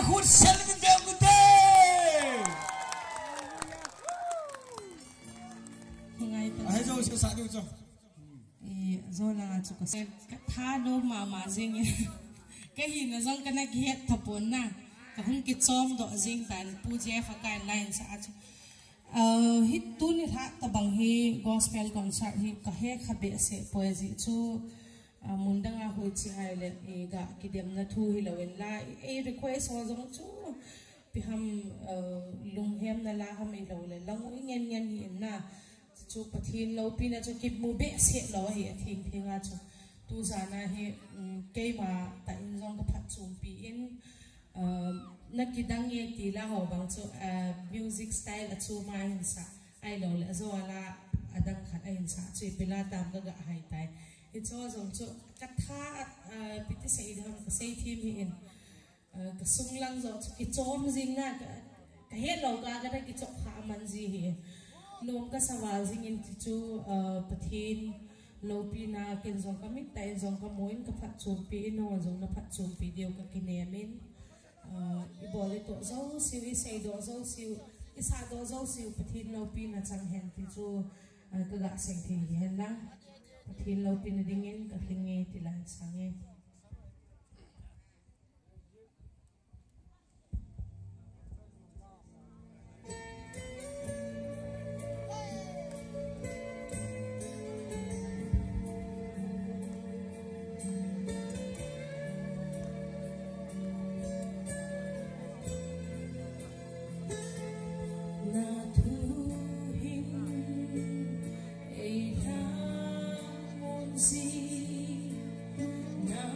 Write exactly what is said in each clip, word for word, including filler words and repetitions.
khut selmin de gute ngai ai zo se sa du zo e zo la chu ka se ka tha do ma ma jing cái gì nó giống cái này hết thập bốn na cái không cái chom độ riêng tàn pu je pha cái line sa chu ờ hit tu ni tha ta bang hi gospel concert hi ka he kha be se poezy chu mundanga hoi chi ai le e ga ki dem na thu hi lowen la e request ho giống chu pi ham lung hem na la ham e lo le lang ui ngen ngen hi na chu pathin lo pi na chu ki mu be se lo hi thing thinga chu tu zana hi ke ma ta in zong ka phat chum pi in na ki dang ye ti la ho bang chu music style chu ma hin sa ai lo le zo ala adang khat ai hin sa chu pila tam ga ga hai tai it zo zong chu ka tha pi ti sei dham ka sei thim hi in ka sung lang zo chu ki chom jing na ka he lo ka ka ki chok kha man ji hi lom ka sawal jing in ti chu pathin lâu pi na ken zong ka mit tai zong ka moin ka phat chum pi no zong na phat chum pi deu ka kine min i bole to zo siu i sei do zo siu i sa do zo siu pathin lo pi na chang hen ti chu ka ga seng thi hen na pathin lo pi na dingin ka hlinge ti lan sange See, now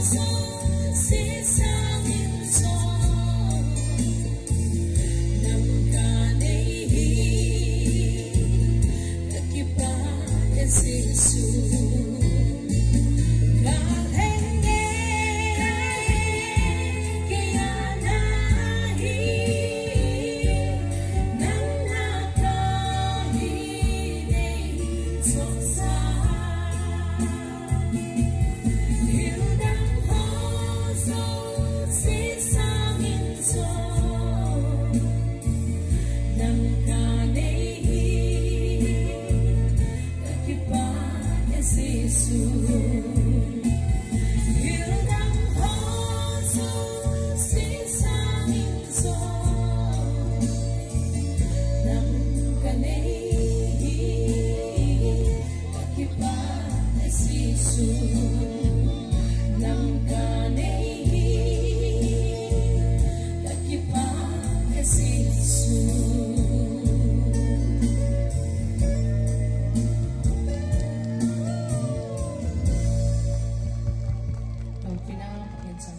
Pinang